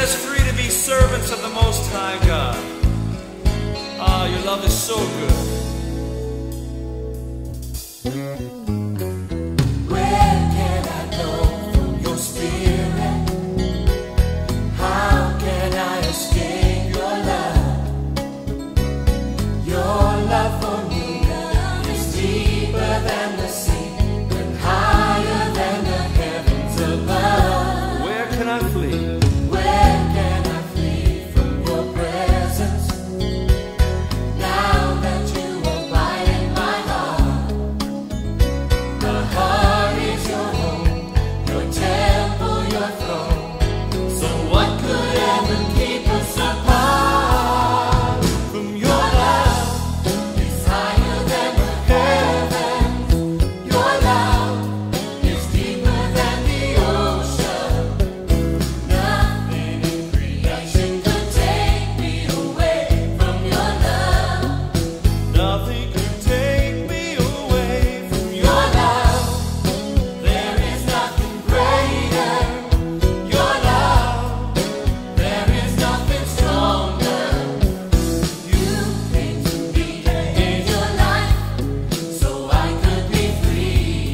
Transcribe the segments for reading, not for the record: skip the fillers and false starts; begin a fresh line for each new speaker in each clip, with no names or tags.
us free to be servants of the Most High God. Ah, your love is so good.
Where can I go from your spirit? How can I escape your love? Your love for me is deeper than the sea and higher than the heavens above.
Where can I flee?
Where can I flee from your presence? Now that you abide in my heart, the heart is your home, your temple, your throne. So what could ever keep us apart?
From your love,
It's higher than the heavens. Your love is deeper than the ocean. Nothing in creation could take me away from your love.
nothing can take me away from
Your
your
love, there is nothing greater. Your love, there is nothing stronger. You came to me and gave your life so I could be free.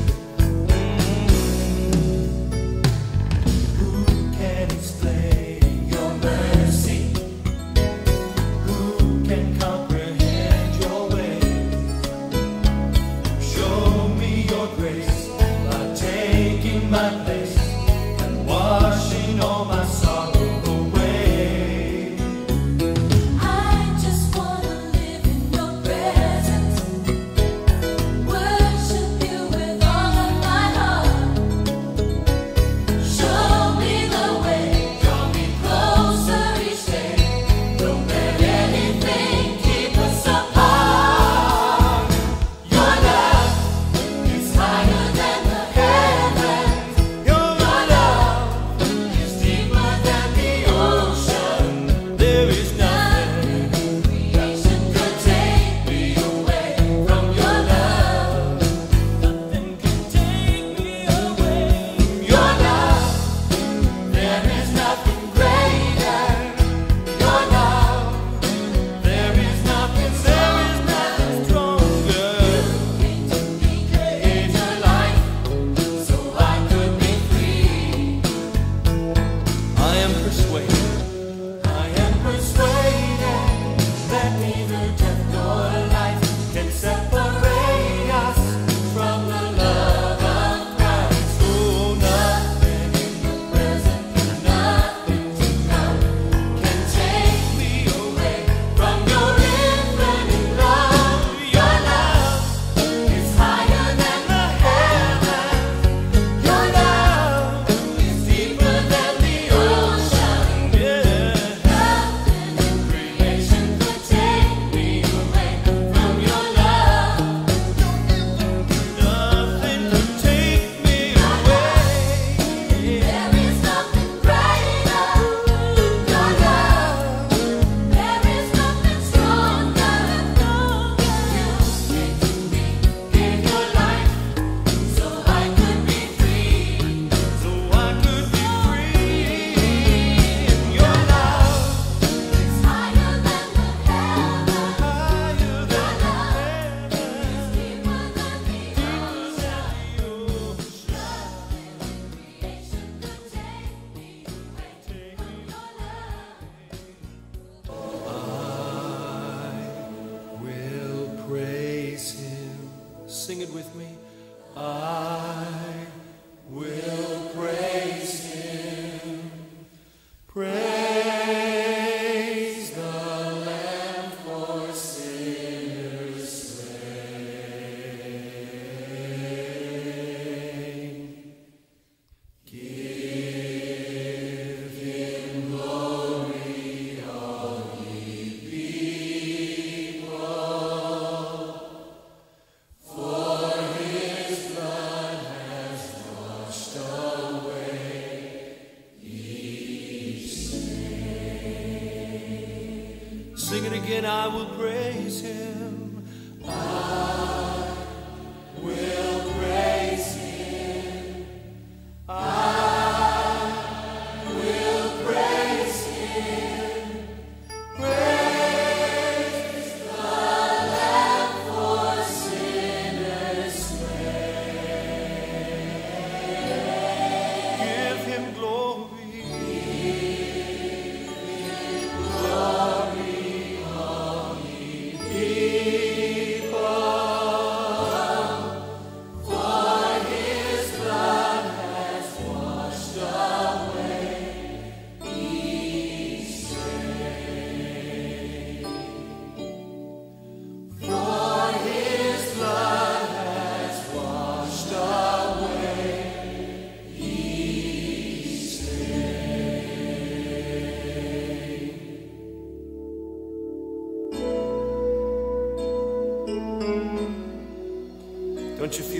Who can explain your mercy? Who can comprehend your ways?
Show me your grace by taking my place and washing all my sorrow away.
I just wanna live in your presence, worship you with all of my heart. Show me the way, draw me closer each day. Don't let anything keep us apart. Your love is higher than the heavens.
Your
Your love is deeper than the ocean.
there is nothing,
Creation could take me away from your love.
nothing can take me away from
Your love, there is nothing greater. Your love, there is nothing
stronger.
Came to me, gave your life so I could be free.
I am persuaded
I am persuaded that neither death nor life can separate us from the love of Christ.
oh,
Nothing in the present and nothing to come can take me away from your infinite love. Your love is higher than the heavens. Your love is deeper than the ocean.
yeah.
Nothing in creation could take me away from your love.
Nothing can take me away.
There is nothing greater. Your love, there is nothing stronger. You came to me, gave your life so I could be free.
So I could be free. Your love
It's higher than the heavens.
higher than the
It's deeper than the ocean. Nothing in creation could take me away from your love.
I will praise him. Sing it with me. I will praise him. Praise the Lamb for sinners slain. Give him glory, all ye people, for his blood has washed away each sin. Sing it again, I will praise him. I will praise him. I will praise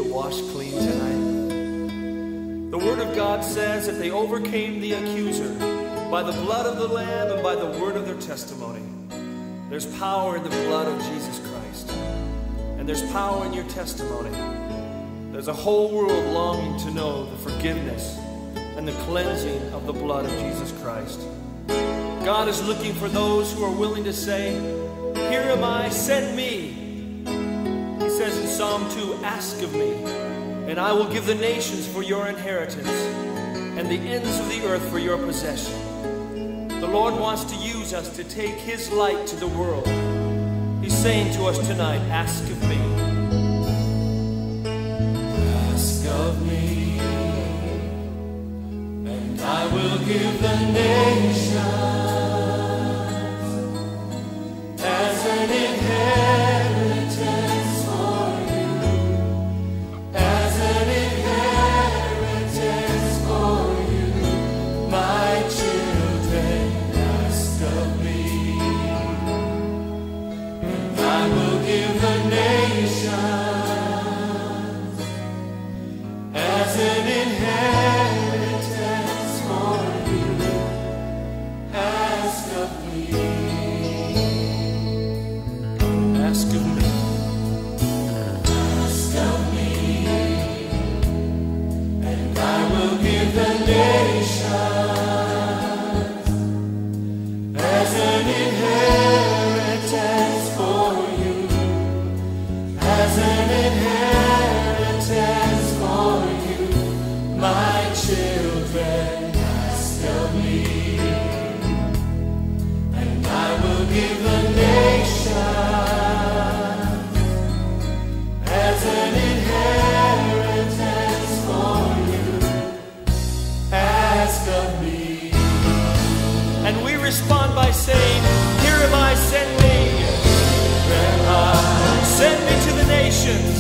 washed clean tonight? The Word of God says that they overcame the accuser by the blood of the Lamb and by the word of their testimony. There's power in the blood of Jesus Christ. And there's power in your testimony. There's a whole world longing to know the forgiveness and the cleansing of the blood of Jesus Christ. God is looking for those who are willing to say, "Here am I, send me." He says in Psalm 2, "Ask of me, and I will give the nations for your inheritance and the ends of the earth for your possession." The Lord wants to use us to take His light to the world. He's saying to us tonight, "Ask of me."
Ask of me, and I will give the nations as an inheritance for you, as an inheritance for you, my children. Ask of me, and I will give the nations as an inheritance for you. Ask of me.
Ask of me.
Ask of me, and I will give the nations as an inheritance for you, as an inheritance for you, my children. Ask of me, and I will give the nations as an inheritance for you. Ask of me.
And we respond by saying, "Here am I, send me.
Here am I,
Send me to the nations.